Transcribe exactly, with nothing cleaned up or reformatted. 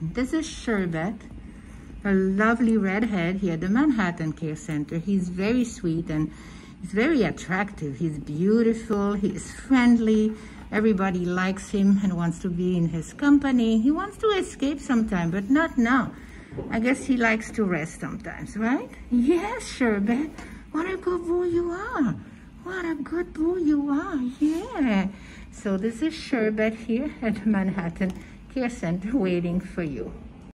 This is Sherbert, a lovely redhead here at the Manhattan Care Center. He's very sweet and he's very attractive. He's beautiful, he's friendly. Everybody likes him and wants to be in his company. He wants to escape sometime, but not now. I guess he likes to rest sometimes, right? Yes, Sherbert. What a good boy you are. What a good boy you are, yeah. So this is Sherbert here at Manhattan Care Center waiting for you.